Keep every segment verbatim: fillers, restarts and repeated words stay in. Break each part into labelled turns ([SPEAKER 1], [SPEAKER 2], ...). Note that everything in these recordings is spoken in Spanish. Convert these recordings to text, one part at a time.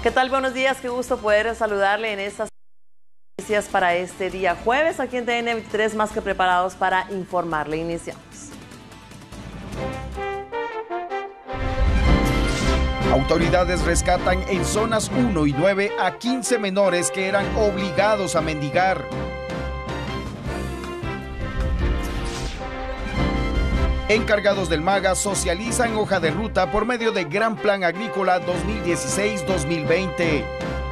[SPEAKER 1] ¿Qué tal? Buenos días, qué gusto poder saludarle en estas noticias para este día jueves aquí en T N veintitrés, más que preparados para informarle. Iniciamos.
[SPEAKER 2] Autoridades rescatan en zonas uno y nueve a quince menores que eran obligados a mendigar. Encargados del MAGA socializan hoja de ruta por medio de Gran Plan Agrícola dos mil dieciséis dos mil veinte.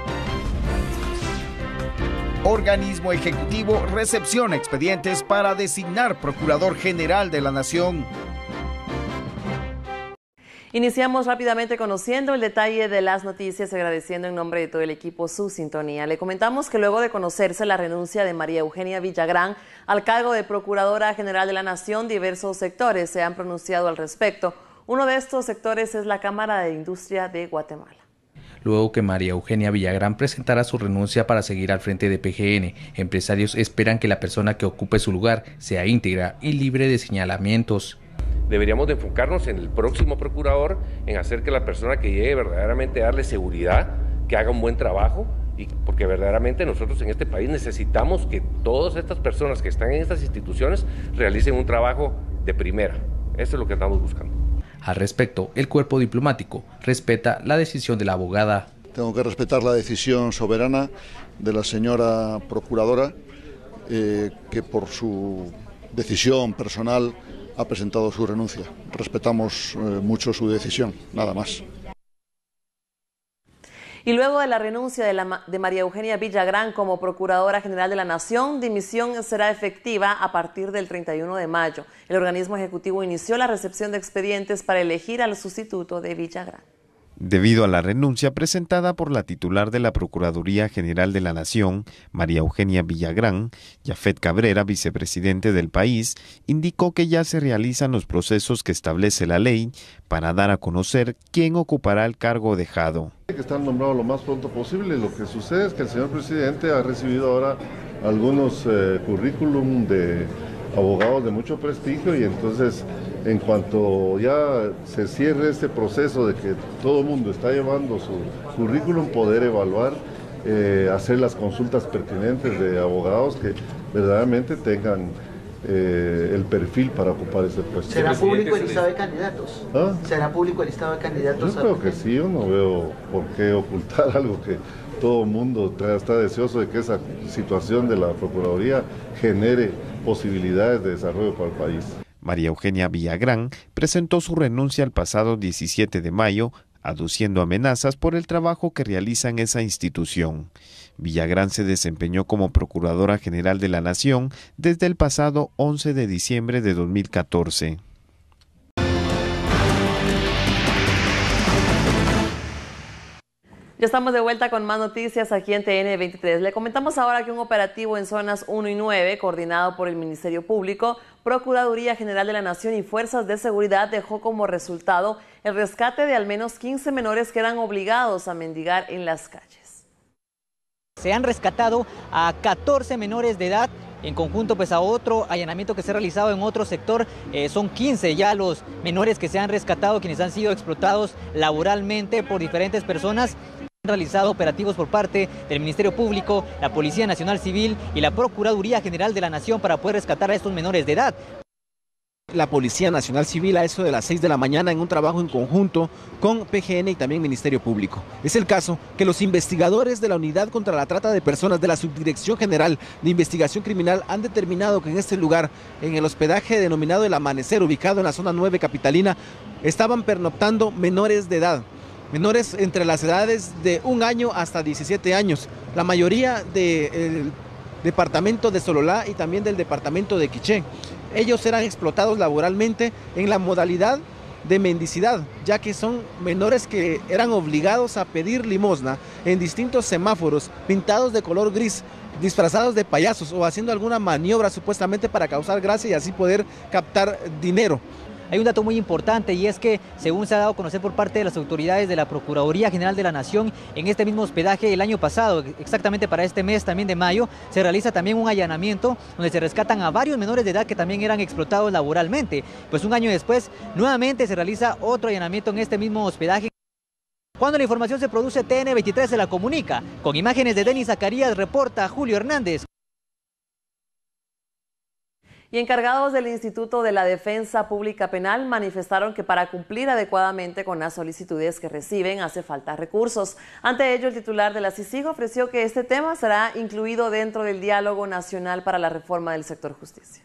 [SPEAKER 2] Organismo Ejecutivo recepciona expedientes para designar Procurador General de la Nación.
[SPEAKER 1] Iniciamos rápidamente conociendo el detalle de las noticias, agradeciendo en nombre de todo el equipo su sintonía. Le comentamos que luego de conocerse la renuncia de María Eugenia Villagrán al cargo de Procuradora General de la Nación, diversos sectores se han pronunciado al respecto. Uno de estos sectores es la Cámara de Industria de Guatemala.
[SPEAKER 3] Luego que María Eugenia Villagrán presentara su renuncia para seguir al frente de P G N, empresarios esperan que la persona que ocupe su lugar sea íntegra y libre de señalamientos.
[SPEAKER 4] Deberíamos de enfocarnos en el próximo procurador, en hacer que la persona que llegue verdaderamente a darle seguridad, que haga un buen trabajo, y porque verdaderamente nosotros en este país necesitamos que todas estas personas que están en estas instituciones realicen un trabajo de primera. Eso es lo que estamos buscando.
[SPEAKER 3] Al respecto, el cuerpo diplomático respeta la decisión de la abogada.
[SPEAKER 5] Tengo que respetar la decisión soberana de la señora procuradora, eh, que por su decisión personal ha presentado su renuncia. Respetamos eh, mucho su decisión, nada más.
[SPEAKER 1] Y luego de la renuncia de, la, de María Eugenia Villagrán como Procuradora General de la Nación, dimisión será efectiva a partir del treinta y uno de mayo. El organismo ejecutivo inició la recepción de expedientes para elegir al sustituto de Villagrán.
[SPEAKER 6] Debido a la renuncia presentada por la titular de la Procuraduría General de la Nación, María Eugenia Villagrán, Yafet Cabrera, vicepresidente del país, indicó que ya se realizan los procesos que establece la ley para dar a conocer quién ocupará el cargo dejado.
[SPEAKER 7] Que están nombrados lo más pronto posible. Lo que sucede es que el señor presidente ha recibido ahora algunos eh, currículum de abogados de mucho prestigio, y entonces en cuanto ya se cierre este proceso de que todo el mundo está llevando su currículum, poder evaluar, eh, hacer las consultas pertinentes de abogados que verdaderamente tengan eh, el perfil para ocupar ese puesto.
[SPEAKER 8] ¿Será público el listado de candidatos? ¿Ah? ¿Será público el listado de candidatos?
[SPEAKER 7] Yo creo que sí, yo no veo por qué ocultar algo que todo el mundo está deseoso de que esa situación de la Procuraduría genere posibilidades de desarrollo para el país.
[SPEAKER 6] María Eugenia Villagrán presentó su renuncia el pasado diecisiete de mayo, aduciendo amenazas por el trabajo que realiza en esa institución. Villagrán se desempeñó como Procuradora General de la Nación desde el pasado once de diciembre de dos mil catorce.
[SPEAKER 1] Ya estamos de vuelta con más noticias aquí en T N veintitrés. Le comentamos ahora que un operativo en zonas uno y nueve, coordinado por el Ministerio Público, Procuraduría General de la Nación y Fuerzas de Seguridad, dejó como resultado el rescate de al menos quince menores que eran obligados a mendigar en las calles.
[SPEAKER 9] Se han rescatado a catorce menores de edad. En conjunto, pues a otro allanamiento que se ha realizado en otro sector, eh, son quince ya los menores que se han rescatado, quienes han sido explotados laboralmente por diferentes personas. Han realizado operativos por parte del Ministerio Público, la Policía Nacional Civil y la Procuraduría General de la Nación para poder rescatar a estos menores de edad.
[SPEAKER 10] La Policía Nacional Civil a eso de las seis de la mañana en un trabajo en conjunto con P G N y también Ministerio Público. Es el caso que los investigadores de la Unidad contra la Trata de Personas de la Subdirección General de Investigación Criminal han determinado que en este lugar, en el hospedaje denominado El Amanecer, ubicado en la zona nueve capitalina, estaban pernoctando menores de edad. Menores entre las edades de un año hasta diecisiete años, la mayoría del departamento de Sololá y también del departamento de Quiché. Ellos eran explotados laboralmente en la modalidad de mendicidad, ya que son menores que eran obligados a pedir limosna en distintos semáforos pintados de color gris, disfrazados de payasos o haciendo alguna maniobra supuestamente para causar gracia y así poder captar dinero.
[SPEAKER 9] Hay un dato muy importante, y es que, según se ha dado a conocer por parte de las autoridades de la Procuraduría General de la Nación, en este mismo hospedaje el año pasado, exactamente para este mes también de mayo, se realiza también un allanamiento donde se rescatan a varios menores de edad que también eran explotados laboralmente. Pues un año después, nuevamente se realiza otro allanamiento en este mismo hospedaje. Cuando la información se produce, T N veintitrés se la comunica. Con imágenes de Denis Zacarías, reporta Julio Hernández.
[SPEAKER 1] Y encargados del Instituto de la Defensa Pública Penal manifestaron que para cumplir adecuadamente con las solicitudes que reciben hace falta recursos. Ante ello, el titular de la CICIG ofreció que este tema será incluido dentro del diálogo nacional para la reforma del sector justicia.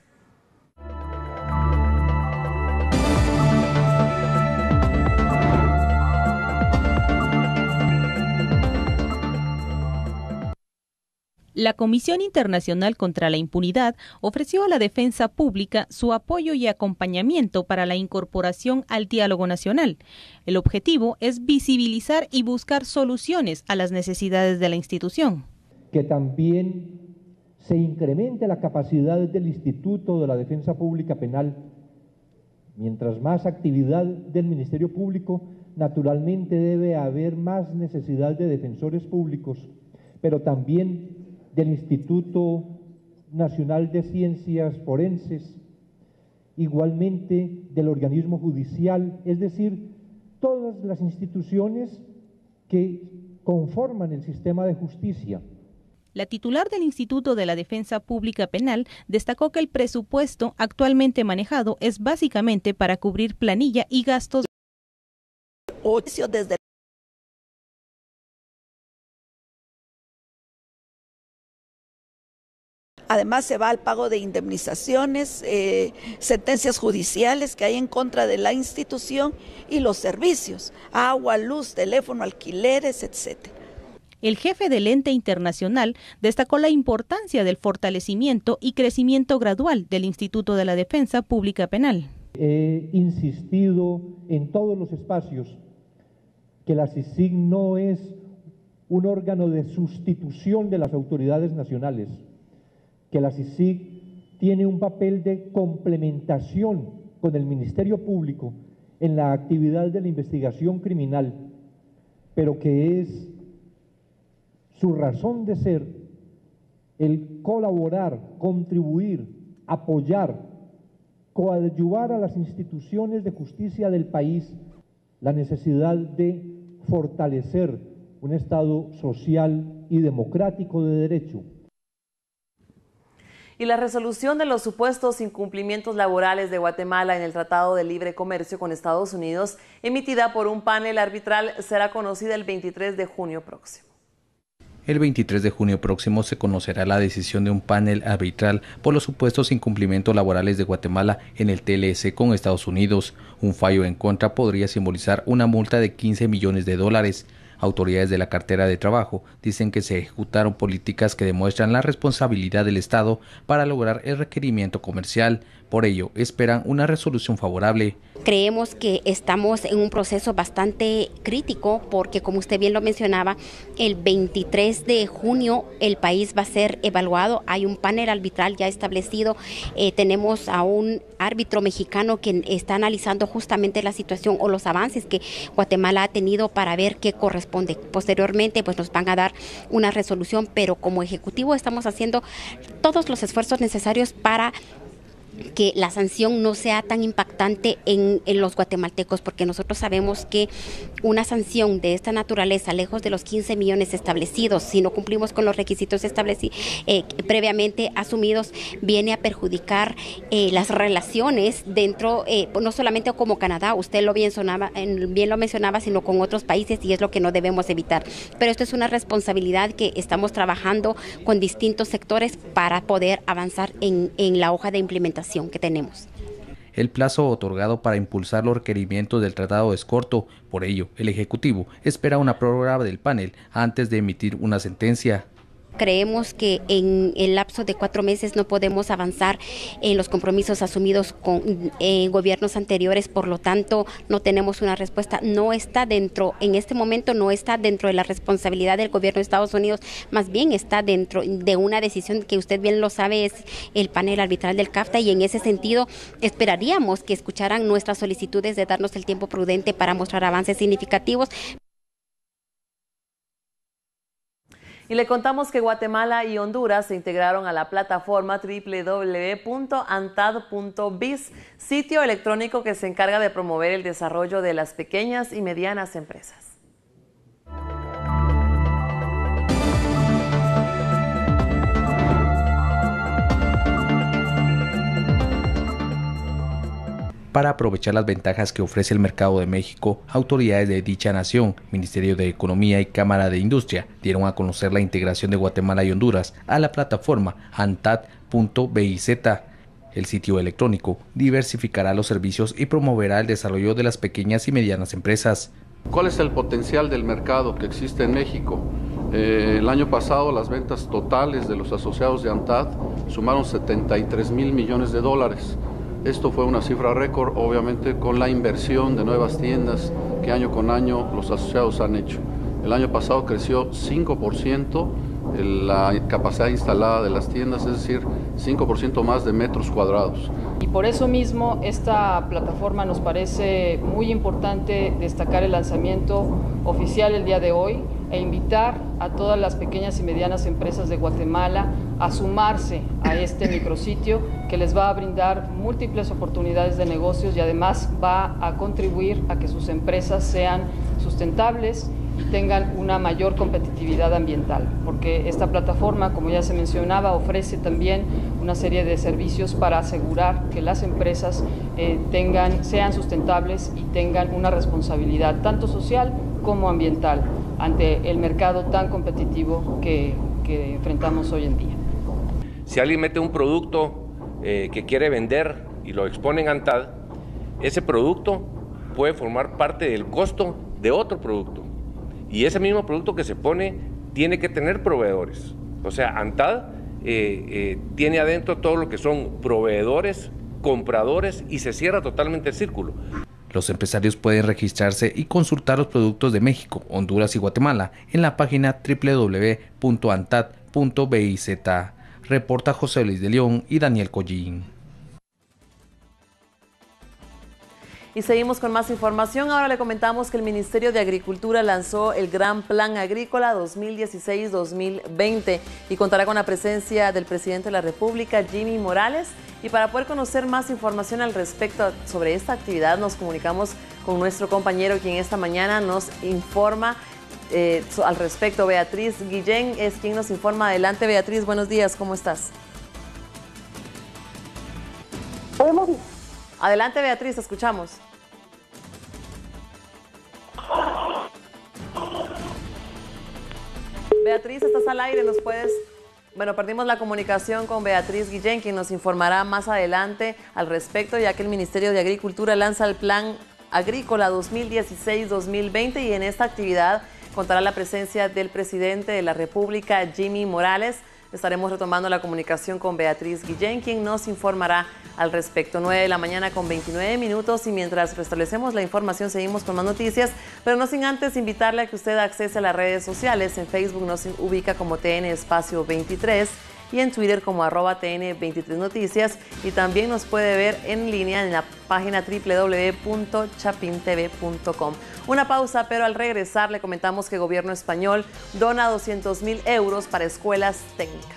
[SPEAKER 11] La Comisión Internacional contra la Impunidad ofreció a la defensa pública su apoyo y acompañamiento para la incorporación al diálogo nacional. El objetivo es visibilizar y buscar soluciones a las necesidades de la institución.
[SPEAKER 12] Que también se incremente la capacidad del Instituto de la Defensa Pública Penal. Mientras más actividad del Ministerio Público, naturalmente debe haber más necesidad de defensores públicos, pero también del Instituto Nacional de Ciencias Forenses, igualmente del organismo judicial, es decir, todas las instituciones que conforman el sistema de justicia.
[SPEAKER 11] La titular del Instituto de la Defensa Pública Penal destacó que el presupuesto actualmente manejado es básicamente para cubrir planilla y gastos.
[SPEAKER 13] Desde Además, se va al pago de indemnizaciones, eh, sentencias judiciales que hay en contra de la institución y los servicios, agua, luz, teléfono, alquileres, etcétera.
[SPEAKER 11] El jefe del ente internacional destacó la importancia del fortalecimiento y crecimiento gradual del Instituto de la Defensa Pública Penal.
[SPEAKER 12] He insistido en todos los espacios que la CICIG no es un órgano de sustitución de las autoridades nacionales, que la CICIG tiene un papel de complementación con el Ministerio Público en la actividad de la investigación criminal, pero que es su razón de ser el colaborar, contribuir, apoyar, coadyuvar a las instituciones de justicia del país, la necesidad de fortalecer un Estado social y democrático de derecho.
[SPEAKER 1] Y la resolución de los supuestos incumplimientos laborales de Guatemala en el Tratado de Libre Comercio con Estados Unidos, emitida por un panel arbitral, será conocida el veintitrés de junio próximo.
[SPEAKER 3] El veintitrés de junio próximo se conocerá la decisión de un panel arbitral por los supuestos incumplimientos laborales de Guatemala en el T L C con Estados Unidos. Un fallo en contra podría simbolizar una multa de quince millones de dólares. Autoridades de la cartera de trabajo dicen que se ejecutaron políticas que demuestran la responsabilidad del Estado para lograr el requerimiento comercial. Por ello, esperan una resolución favorable.
[SPEAKER 14] Creemos que estamos en un proceso bastante crítico porque, como usted bien lo mencionaba, el veintitrés de junio el país va a ser evaluado. Hay un panel arbitral ya establecido. Eh, tenemos a un árbitro mexicano que está analizando justamente la situación o los avances que Guatemala ha tenido para ver qué corresponde. Posteriormente, pues nos van a dar una resolución, pero como ejecutivo estamos haciendo todos los esfuerzos necesarios para que la sanción no sea tan impactante en, en los guatemaltecos, porque nosotros sabemos que una sanción de esta naturaleza, lejos de los quince millones establecidos, si no cumplimos con los requisitos establecidos eh, previamente asumidos, viene a perjudicar eh, las relaciones dentro, eh, no solamente como Canadá, usted lo bien, sonaba, bien lo mencionaba, sino con otros países, y es lo que no debemos evitar. Pero esto es una responsabilidad que estamos trabajando con distintos sectores para poder avanzar en, en la hoja de implementación que tenemos.
[SPEAKER 3] El plazo otorgado para impulsar los requerimientos del tratado es corto, por ello el Ejecutivo espera una prórroga del panel antes de emitir una sentencia.
[SPEAKER 14] Creemos que en el lapso de cuatro meses no podemos avanzar en los compromisos asumidos con eh, gobiernos anteriores, por lo tanto no tenemos una respuesta. No está dentro, en este momento no está dentro de la responsabilidad del gobierno de Estados Unidos, más bien está dentro de una decisión que usted bien lo sabe, es el panel arbitral del CAFTA, y en ese sentido esperaríamos que escucharan nuestras solicitudes de darnos el tiempo prudente para mostrar avances significativos.
[SPEAKER 1] Y le contamos que Guatemala y Honduras se integraron a la plataforma doble u doble u doble u punto antad punto biz, sitio electrónico que se encarga de promover el desarrollo de las pequeñas y medianas empresas.
[SPEAKER 3] para aprovechar las ventajas que ofrece el mercado de México. Autoridades de dicha nación, Ministerio de Economía y Cámara de Industria, dieron a conocer la integración de Guatemala y Honduras a la plataforma ANTAD punto biz. El sitio electrónico diversificará los servicios y promoverá el desarrollo de las pequeñas y medianas empresas.
[SPEAKER 15] ¿Cuál es el potencial del mercado que existe en México? Eh, el año pasado las ventas totales de los asociados de ANTAD sumaron setenta y tres mil millones de dólares. Esto fue una cifra récord, obviamente, con la inversión de nuevas tiendas que año con año los asociados han hecho. El año pasado creció cinco por ciento la capacidad instalada de las tiendas, es decir, cinco por ciento más de metros cuadrados.
[SPEAKER 16] Y por eso mismo esta plataforma nos parece muy importante destacar el lanzamiento oficial el día de hoy e invitar a todas las pequeñas y medianas empresas de Guatemala a sumarse a este micrositio que les va a brindar múltiples oportunidades de negocios y además va a contribuir a que sus empresas sean sustentables y tengan una mayor competitividad ambiental, porque esta plataforma, como ya se mencionaba, ofrece también una serie de servicios para asegurar que las empresas eh, tengan, sean sustentables y tengan una responsabilidad tanto social como ambiental ante el mercado tan competitivo que, que enfrentamos hoy en día.
[SPEAKER 4] Si alguien mete un producto eh, que quiere vender y lo expone en ANTAD, ese producto puede formar parte del costo de otro producto. Y ese mismo producto que se pone tiene que tener proveedores. O sea, ANTAD eh, eh, tiene adentro todo lo que son proveedores, compradores y se cierra totalmente el círculo.
[SPEAKER 3] Los empresarios pueden registrarse y consultar los productos de México, Honduras y Guatemala en la página doble u doble u doble u punto antad punto biz. Reporta José Luis de León y Daniel Collín.
[SPEAKER 1] Y seguimos con más información. Ahora le comentamos que el Ministerio de Agricultura lanzó el Gran Plan Agrícola dos mil dieciséis dos mil veinte y contará con la presencia del presidente de la República, Jimmy Morales. Y para poder conocer más información al respecto sobre esta actividad, nos comunicamos con nuestro compañero, quien esta mañana nos informa eh, al respecto. Beatriz Guillén es quien nos informa. Adelante, Beatriz, buenos días, ¿cómo estás? Adelante, Beatriz, te escuchamos. Beatriz, estás al aire, ¿nos puedes...? Bueno, perdimos la comunicación con Beatriz Guillén, quien nos informará más adelante al respecto, ya que el Ministerio de Agricultura lanza el Plan Agrícola dos mil dieciséis dos mil veinte y en esta actividad contará la presencia del presidente de la República, Jimmy Morales. Estaremos retomando la comunicación con Beatriz Guillén, quien nos informará al respecto. nueve de la mañana con veintinueve minutos y mientras restablecemos la información seguimos con más noticias, pero no sin antes invitarle a que usted accese a las redes sociales. En Facebook nos ubica como T N Espacio veintitrés y en Twitter como arroba T N veintitrés Noticias y también nos puede ver en línea en la página doble u doble u doble u punto chapin t v punto com. Una pausa, pero al regresar le comentamos que el gobierno español dona doscientos mil euros para escuelas técnicas.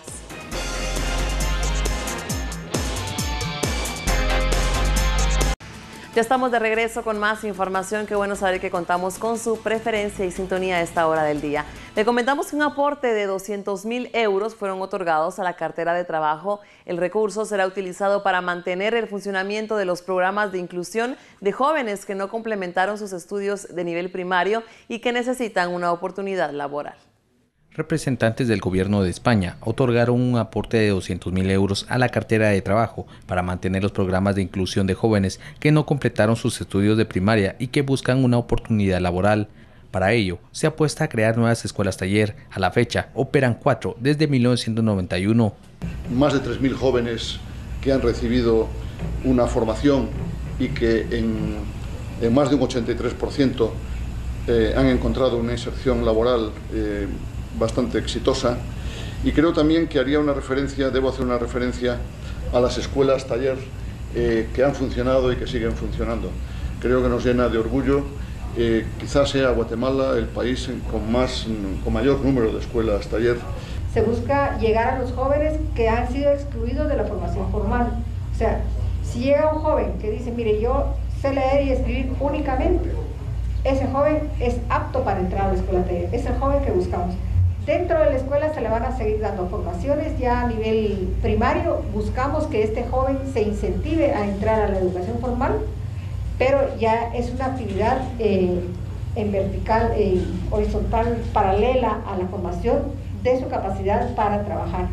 [SPEAKER 1] Ya estamos de regreso con más información. Qué bueno saber que contamos con su preferencia y sintonía a esta hora del día. Le comentamos que un aporte de doscientos mil euros fueron otorgados a la cartera de trabajo. El recurso será utilizado para mantener el funcionamiento de los programas de inclusión de jóvenes que no complementaron sus estudios de nivel primario y que necesitan una oportunidad laboral.
[SPEAKER 3] Representantes del gobierno de España otorgaron un aporte de doscientos mil euros a la cartera de trabajo para mantener los programas de inclusión de jóvenes que no completaron sus estudios de primaria y que buscan una oportunidad laboral. Para ello, se apuesta a crear nuevas escuelas taller. A la fecha, operan cuatro desde mil novecientos noventa y uno.
[SPEAKER 5] Más de tres mil jóvenes que han recibido una formación y que en, en más de un ochenta y tres por ciento eh, han encontrado una inserción laboral eh, bastante exitosa, y creo también que haría una referencia, debo hacer una referencia a las escuelas taller eh, que han funcionado y que siguen funcionando. Creo que nos llena de orgullo, eh, quizás sea Guatemala el país con, más, con mayor número de escuelas taller.
[SPEAKER 17] Se busca llegar a los jóvenes que han sido excluidos de la formación formal. O sea, si llega un joven que dice, mire, yo sé leer y escribir únicamente, ese joven es apto para entrar a la escuela taller, es el joven que buscamos. Dentro de la escuela se le van a seguir dando formaciones ya a nivel primario. Buscamos que este joven se incentive a entrar a la educación formal pero ya es una actividad eh, en vertical, eh, horizontal, paralela a la formación de su capacidad para trabajar.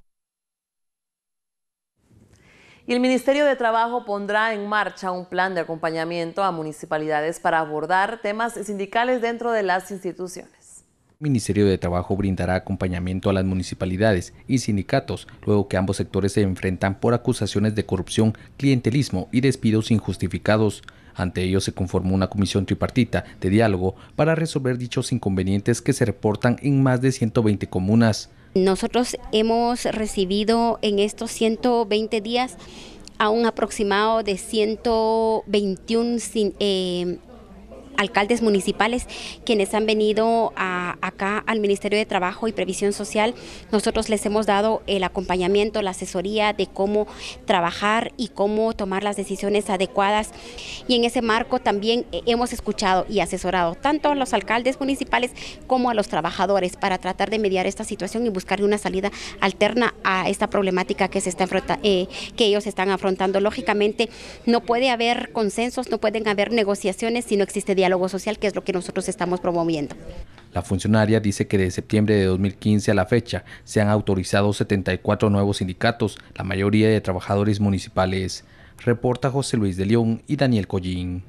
[SPEAKER 1] Y el Ministerio de Trabajo pondrá en marcha un plan de acompañamiento a municipalidades para abordar temas sindicales dentro de las instituciones.
[SPEAKER 3] El Ministerio de Trabajo brindará acompañamiento a las municipalidades y sindicatos, luego que ambos sectores se enfrentan por acusaciones de corrupción, clientelismo y despidos injustificados. Ante ello se conformó una comisión tripartita de diálogo para resolver dichos inconvenientes que se reportan en más de ciento veinte comunas.
[SPEAKER 14] Nosotros hemos recibido en estos ciento veinte días a un aproximado de ciento veintiuno eh, alcaldes municipales quienes han venido a, acá al Ministerio de Trabajo y Previsión Social. Nosotros les hemos dado el acompañamiento, la asesoría de cómo trabajar y cómo tomar las decisiones adecuadas, y en ese marco también hemos escuchado y asesorado tanto a los alcaldes municipales como a los trabajadores para tratar de mediar esta situación y buscar una salida alterna a esta problemática que, se está eh, que ellos están afrontando. Lógicamente no puede haber consensos, no pueden haber negociaciones si no existe diálogo social, que es lo que nosotros estamos promoviendo.
[SPEAKER 3] La funcionaria dice que de septiembre de dos mil quince a la fecha se han autorizado setenta y cuatro nuevos sindicatos, la mayoría de trabajadores municipales. Reporta José Luis de León y Daniel Collín.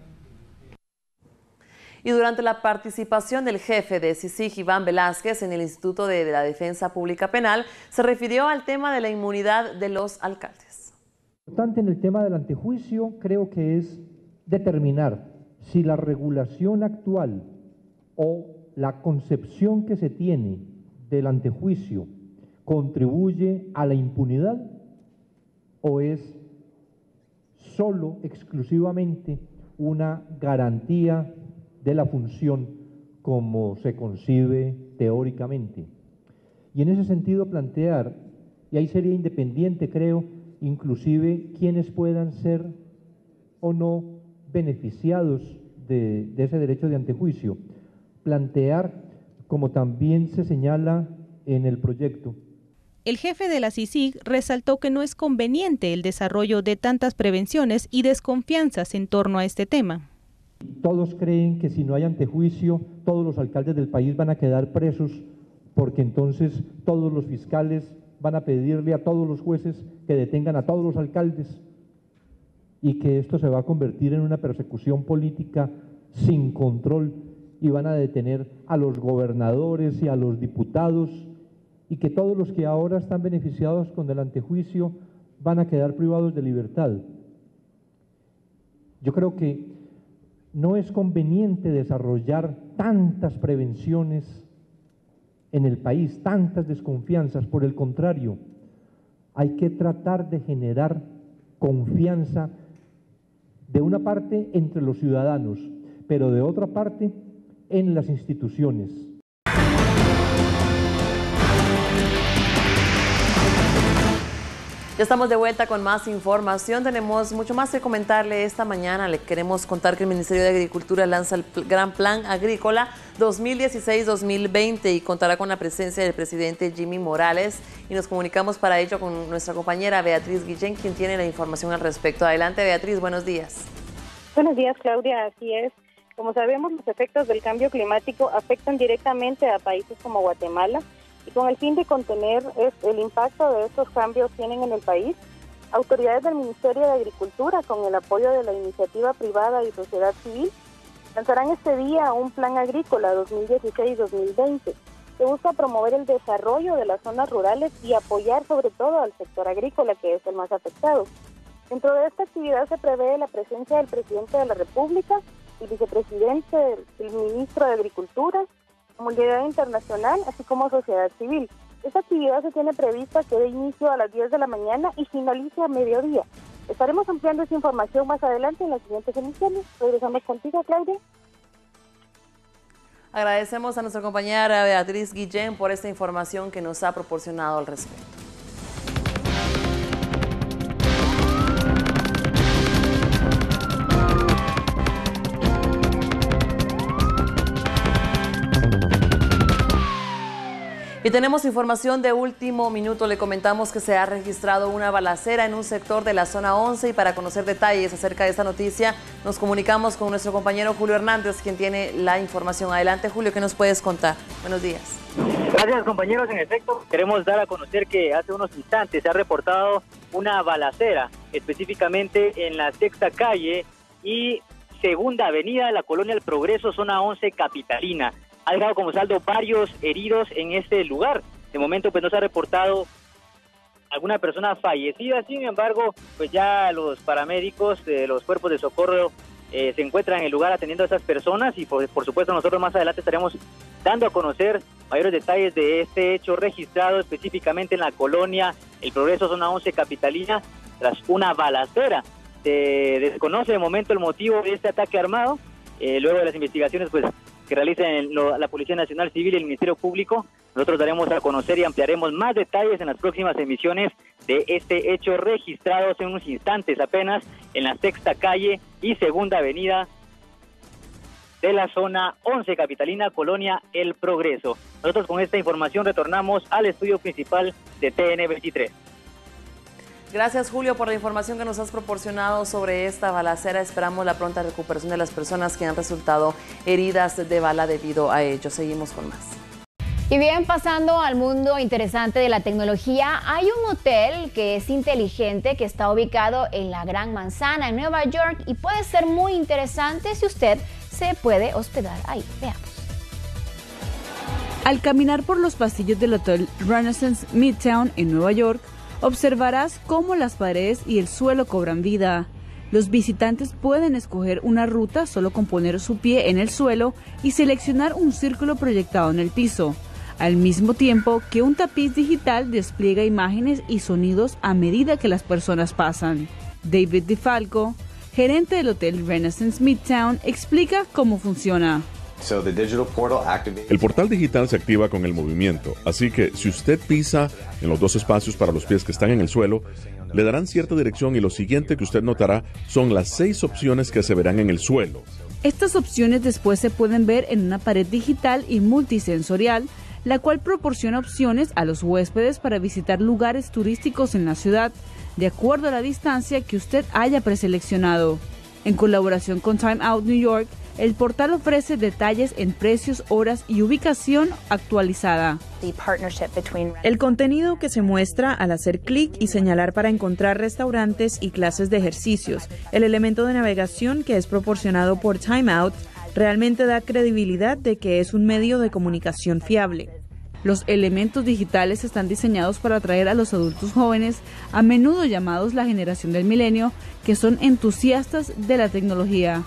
[SPEAKER 1] Y durante la participación del jefe de CICIG, Iván Velázquez, en el Instituto de la Defensa Pública Penal, se refirió al tema de la inmunidad de los alcaldes.
[SPEAKER 12] Importante en el tema del antejuicio, creo que es determinar si la regulación actual o la concepción que se tiene del antejuicio contribuye a la impunidad o es solo, exclusivamente, una garantía de la función como se concibe teóricamente. Y en ese sentido plantear, y ahí sería independiente, creo, inclusive quienes puedan ser o no beneficiados de, de ese derecho de antejuicio, plantear, como también se señala en el proyecto.
[SPEAKER 11] El jefe de la CICIG resaltó que no es conveniente el desarrollo de tantas prevenciones y desconfianzas en torno a este tema.
[SPEAKER 12] Todos creen que si no hay antejuicio, todos los alcaldes del país van a quedar presos, porque entonces todos los fiscales van a pedirle a todos los jueces que detengan a todos los alcaldes, y que esto se va a convertir en una persecución política sin control y van a detener a los gobernadores y a los diputados, y que todos los que ahora están beneficiados con el antejuicio van a quedar privados de libertad. Yo creo que no es conveniente desarrollar tantas prevenciones en el país, tantas desconfianzas. Por el contrario, hay que tratar de generar confianza de una parte entre los ciudadanos, pero de otra parte en las instituciones.
[SPEAKER 1] Ya estamos de vuelta con más información. Tenemos mucho más que comentarle esta mañana. Le queremos contar que el Ministerio de Agricultura lanza el Gran Plan Agrícola dos mil dieciséis dos mil veinte y contará con la presencia del presidente Jimmy Morales. Y nos comunicamos para ello con nuestra compañera Beatriz Guillén, quien tiene la información al respecto. Adelante, Beatriz, buenos días.
[SPEAKER 18] Buenos días, Claudia. Así es. Como sabemos, los efectos del cambio climático afectan directamente a países como Guatemala. Y con el fin de contener el impacto de estos cambios tienen en el país, autoridades del Ministerio de Agricultura, con el apoyo de la iniciativa privada y sociedad civil, lanzarán este día un plan agrícola dos mil dieciséis dos mil veinte que busca promover el desarrollo de las zonas rurales y apoyar sobre todo al sector agrícola, que es el más afectado. Dentro de esta actividad se prevé la presencia del presidente de la República, el vicepresidente, el ministro de Agricultura, comunidad internacional, así como sociedad civil. Esta actividad se tiene prevista que dé inicio a las diez de la mañana y finalice a mediodía. Estaremos ampliando esa información más adelante en las siguientes emisiones. Regresamos contigo, Claudia.
[SPEAKER 1] Agradecemos a nuestra compañera Beatriz Guillén por esta información que nos ha proporcionado al respecto. Y tenemos información de último minuto. Le comentamos que se ha registrado una balacera en un sector de la zona once y para conocer detalles acerca de esta noticia nos comunicamos con nuestro compañero Julio Hernández, quien tiene la información. Adelante, Julio, ¿qué nos puedes contar? Buenos días.
[SPEAKER 19] Gracias, compañeros. En efecto, queremos dar a conocer que hace unos instantes se ha reportado una balacera, específicamente en la Sexta Calle y Segunda Avenida de la Colonia El Progreso, zona once capitalina. Ha dejado como saldo varios heridos en este lugar. De momento pues no se ha reportado alguna persona fallecida, sin embargo pues ya los paramédicos de los cuerpos de socorro eh, se encuentran en el lugar atendiendo a esas personas y por, por supuesto nosotros más adelante estaremos dando a conocer mayores detalles de este hecho registrado específicamente en la Colonia El Progreso, zona once capitalina, tras una balacera. Se desconoce de momento el motivo de este ataque armado. Eh, luego de las investigaciones pues que realicen la Policía Nacional Civil y el Ministerio Público, nosotros daremos a conocer y ampliaremos más detalles en las próximas emisiones de este hecho registrado hace unos instantes apenas en la Sexta Calle y Segunda Avenida de la zona once capitalina, Colonia El Progreso. Nosotros con esta información retornamos al estudio principal de T N veintitrés.
[SPEAKER 1] Gracias, Julio, por la información que nos has proporcionado sobre esta balacera. Esperamos la pronta recuperación de las personas que han resultado heridas de bala debido a ello. Seguimos con más.
[SPEAKER 20] Y bien, pasando al mundo interesante de la tecnología, hay un hotel que es inteligente que está ubicado en la Gran Manzana, en Nueva York, y puede ser muy interesante si usted se puede hospedar ahí. Veamos.
[SPEAKER 21] Al caminar por los pasillos del Hotel Renaissance Midtown en Nueva York, observarás cómo las paredes y el suelo cobran vida. Los visitantes pueden escoger una ruta solo con poner su pie en el suelo y seleccionar un círculo proyectado en el piso, al mismo tiempo que un tapiz digital despliega imágenes y sonidos a medida que las personas pasan. David DeFalco, gerente del Hotel Renaissance Midtown, explica cómo funciona.
[SPEAKER 22] El portal digital se activa con el movimiento, así que si usted pisa en los dos espacios para los pies que están en el suelo, le darán cierta dirección y lo siguiente que usted notará son las seis opciones que se verán en el suelo.
[SPEAKER 21] Estas opciones después se pueden ver en una pared digital y multisensorial, la cual proporciona opciones a los huéspedes para visitar lugares turísticos en la ciudad, de acuerdo a la distancia que usted haya preseleccionado. En colaboración con Time Out New York, el portal ofrece detalles en precios, horas y ubicación actualizada. El contenido que se muestra al hacer clic y señalar para encontrar restaurantes y clases de ejercicios, el elemento de navegación que es proporcionado por Time Out, realmente da credibilidad de que es un medio de comunicación fiable. Los elementos digitales están diseñados para atraer a los adultos jóvenes, a menudo llamados la generación del milenio, que son entusiastas de la tecnología.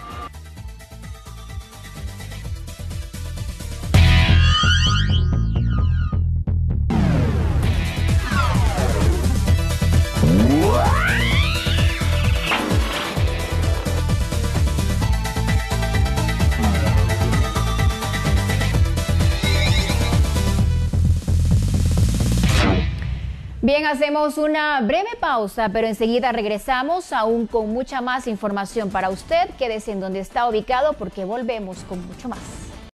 [SPEAKER 20] Bien, hacemos una breve pausa, pero enseguida regresamos aún con mucha más información para usted. Quédese en donde está ubicado porque volvemos con mucho más.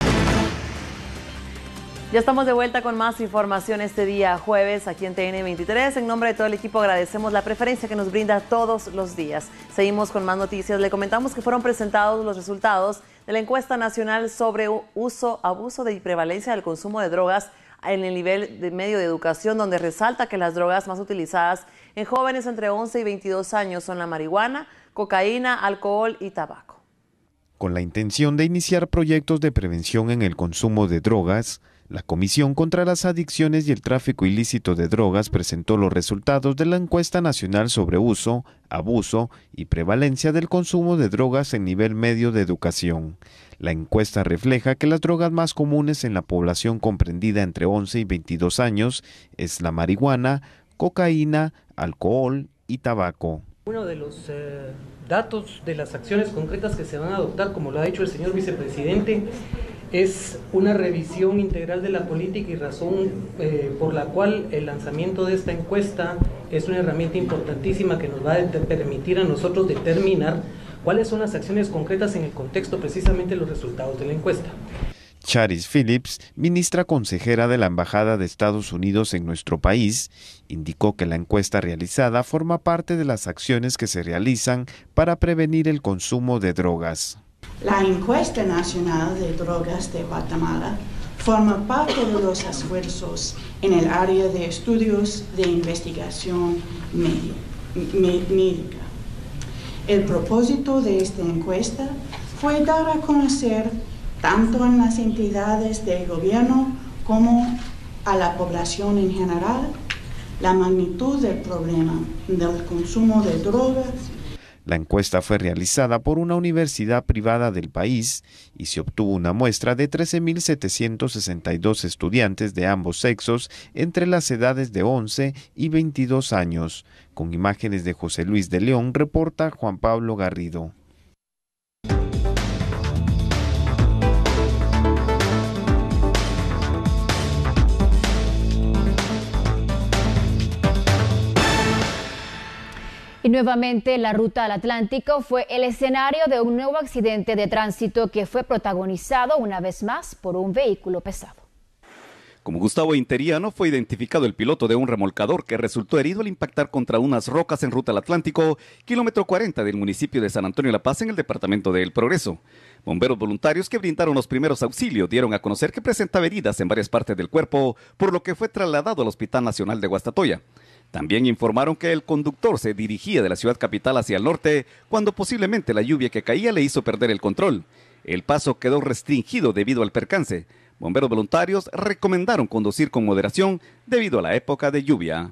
[SPEAKER 1] Ya estamos de vuelta con más información este día jueves aquí en T N veintitrés. En nombre de todo el equipo agradecemos la preferencia que nos brinda todos los días. Seguimos con más noticias. Le comentamos que fueron presentados los resultados de la encuesta nacional sobre uso, abuso y prevalencia del consumo de drogas en el nivel de medio de educación, donde resalta que las drogas más utilizadas en jóvenes entre once y veintidós años son la marihuana, cocaína, alcohol y tabaco.
[SPEAKER 6] Con la intención de iniciar proyectos de prevención en el consumo de drogas, la Comisión contra las Adicciones y el Tráfico Ilícito de Drogas presentó los resultados de la encuesta nacional sobre uso, abuso y prevalencia del consumo de drogas en nivel medio de educación. La encuesta refleja que las drogas más comunes en la población comprendida entre once y veintidós años es la marihuana, cocaína, alcohol y tabaco.
[SPEAKER 23] Uno de los eh, datos de las acciones concretas que se van a adoptar, como lo ha dicho el señor vicepresidente, es una revisión integral de la política y razón eh, por la cual el lanzamiento de esta encuesta es una herramienta importantísima que nos va a permitir a nosotros determinar cuáles son las acciones concretas en el contexto precisamente de los resultados de la encuesta.
[SPEAKER 6] Charis Phillips, ministra consejera de la Embajada de Estados Unidos en nuestro país, indicó que la encuesta realizada forma parte de las acciones que se realizan para prevenir el consumo de drogas.
[SPEAKER 2] La encuesta nacional de drogas de Guatemala forma parte de los esfuerzos en el área de estudios de investigación médica. El propósito de esta encuesta fue dar a conocer tanto en las entidades del gobierno como a la población en general, la magnitud del problema del consumo de drogas.
[SPEAKER 6] La encuesta fue realizada por una universidad privada del país y se obtuvo una muestra de trece mil setecientos sesenta y dos estudiantes de ambos sexos entre las edades de once y veintidós años. Con imágenes de José Luis de León, reporta Juan Pablo Garrido.
[SPEAKER 20] Y nuevamente la ruta al Atlántico fue el escenario de un nuevo accidente de tránsito que fue protagonizado una vez más por un vehículo pesado.
[SPEAKER 7] Como Gustavo Interiano, fue identificado el piloto de un remolcador que resultó herido al impactar contra unas rocas en ruta al Atlántico, kilómetro cuarenta del municipio de San Antonio La Paz en el departamento de El Progreso. Bomberos voluntarios que brindaron los primeros auxilios dieron a conocer que presentaba heridas en varias partes del cuerpo, por lo que fue trasladado al Hospital Nacional de Guastatoya. También informaron que el conductor se dirigía de la ciudad capital hacia el norte cuando posiblemente la lluvia que caía le hizo perder el control. El paso quedó restringido debido al percance. Bomberos voluntarios recomendaron conducir con moderación debido a la época de lluvia.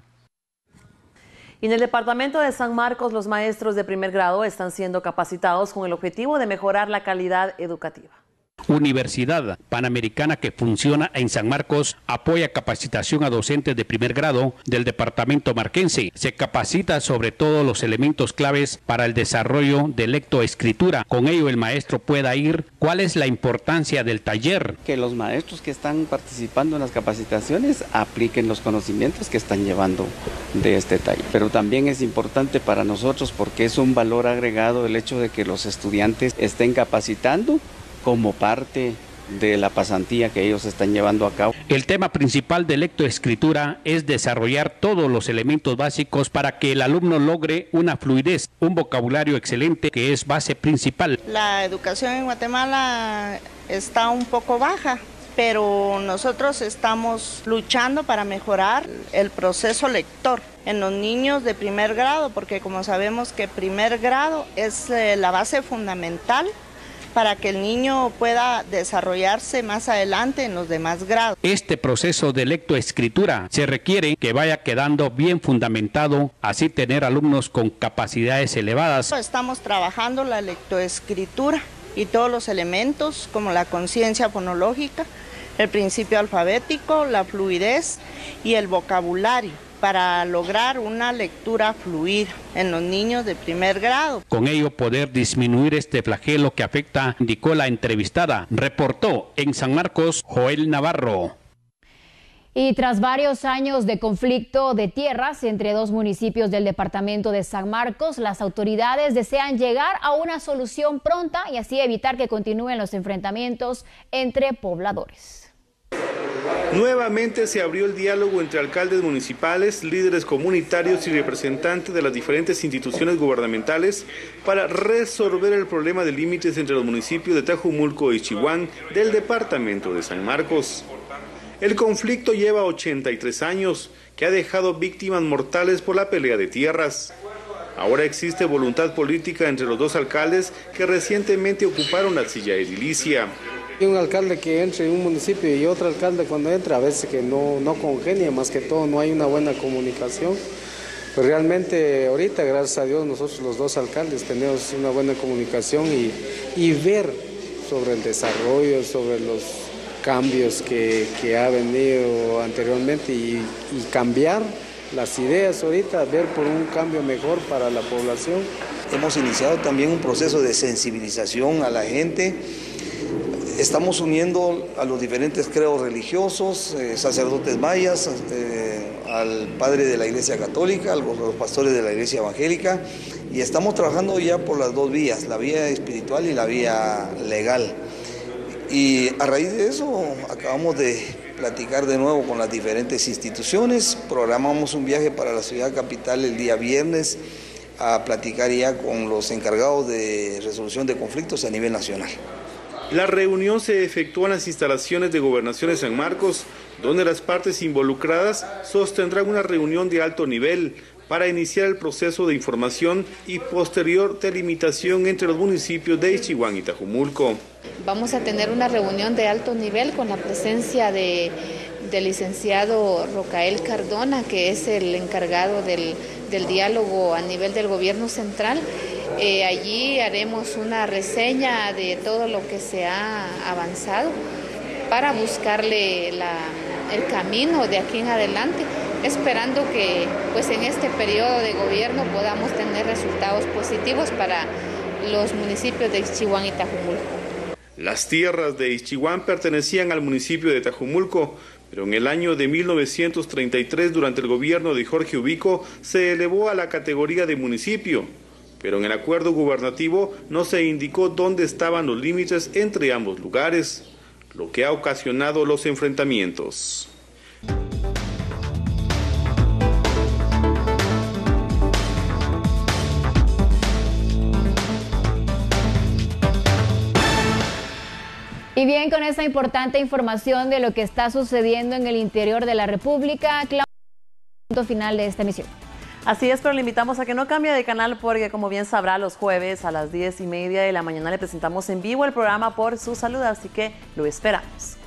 [SPEAKER 1] Y en el departamento de San Marcos, los maestros de primer grado están siendo capacitados con el objetivo de mejorar la calidad educativa.
[SPEAKER 8] Universidad Panamericana, que funciona en San Marcos, apoya capacitación a docentes de primer grado del departamento marquense. Se capacita sobre todo los elementos claves para el desarrollo de lectoescritura. Con ello el maestro pueda ir. ¿Cuál es la importancia del taller?
[SPEAKER 24] Que los maestros que están participando en las capacitaciones apliquen los conocimientos que están llevando de este taller. Pero también es importante para nosotros porque es un valor agregado el hecho de que los estudiantes estén capacitando como parte de la pasantía que ellos están llevando a cabo.
[SPEAKER 8] El tema principal de lectoescritura es desarrollar todos los elementos básicos para que el alumno logre una fluidez, un vocabulario excelente que es base principal.
[SPEAKER 25] La educación en Guatemala está un poco baja, pero nosotros estamos luchando para mejorar el proceso lector en los niños de primer grado, porque como sabemos que primer grado es la base fundamental para que el niño pueda desarrollarse más adelante en los demás grados.
[SPEAKER 8] Este proceso de lectoescritura se requiere que vaya quedando bien fundamentado, así tener alumnos con capacidades elevadas.
[SPEAKER 25] Estamos trabajando la lectoescritura y todos los elementos como la conciencia fonológica, el principio alfabético, la fluidez y el vocabulario, para lograr una lectura fluida en los niños de primer grado.
[SPEAKER 8] Con ello poder disminuir este flagelo que afecta, indicó la entrevistada. Reportó en San Marcos Joel Navarro.
[SPEAKER 20] Y tras varios años de conflicto de tierras entre dos municipios del departamento de San Marcos, las autoridades desean llegar a una solución pronta y así evitar que continúen los enfrentamientos entre pobladores.
[SPEAKER 26] Nuevamente se abrió el diálogo entre alcaldes municipales, líderes comunitarios y representantes de las diferentes instituciones gubernamentales para resolver el problema de límites entre los municipios de Tajumulco y Chihuán del departamento de San Marcos. El conflicto lleva ochenta y tres años, que ha dejado víctimas mortales por la pelea de tierras. Ahora existe voluntad política entre los dos alcaldes que recientemente ocuparon la silla edilicia.
[SPEAKER 27] Hay un alcalde que entre en un municipio y otro alcalde cuando entra a veces que no, no congenia, más que todo no hay una buena comunicación. Pero realmente ahorita, gracias a Dios, nosotros los dos alcaldes tenemos una buena comunicación y, y ver sobre el desarrollo, sobre los cambios que, que ha venido anteriormente y, y cambiar las ideas ahorita, ver por un cambio mejor para la población.
[SPEAKER 28] Hemos iniciado también un proceso de sensibilización a la gente. Estamos uniendo a los diferentes credos religiosos, eh, sacerdotes mayas, eh, al padre de la Iglesia Católica, a los, los pastores de la Iglesia Evangélica, y estamos trabajando ya por las dos vías, la vía espiritual y la vía legal. Y a raíz de eso acabamos de platicar de nuevo con las diferentes instituciones, programamos un viaje para la ciudad capital el día viernes a platicar ya con los encargados de resolución de conflictos a nivel nacional.
[SPEAKER 26] La reunión se efectuó en las instalaciones de Gobernación de San Marcos, donde las partes involucradas sostendrán una reunión de alto nivel para iniciar el proceso de información y posterior delimitación entre los municipios de Ischiguán y Tajumulco.
[SPEAKER 4] Vamos a tener una reunión de alto nivel con la presencia de, del licenciado Rocael Cardona, que es el encargado del, del diálogo a nivel del gobierno central. Eh, allí haremos una reseña de todo lo que se ha avanzado para buscarle la, el camino de aquí en adelante, esperando que pues en este periodo de gobierno podamos tener resultados positivos para los municipios de Ischiguán y Tajumulco.
[SPEAKER 26] Las tierras de Ischiguán pertenecían al municipio de Tajumulco, pero en el año de mil novecientos treinta y tres, durante el gobierno de Jorge Ubico, se elevó a la categoría de municipio. Pero en el acuerdo gubernativo no se indicó dónde estaban los límites entre ambos lugares, lo que ha ocasionado los enfrentamientos.
[SPEAKER 20] Y bien, con esta importante información de lo que está sucediendo en el interior de la República, Claudia, punto final de esta emisión.
[SPEAKER 1] Así es, pero le invitamos a que no cambie de canal porque, como bien sabrá, los jueves a las diez y media de la mañana le presentamos en vivo el programa Por Su Salud, así que lo esperamos.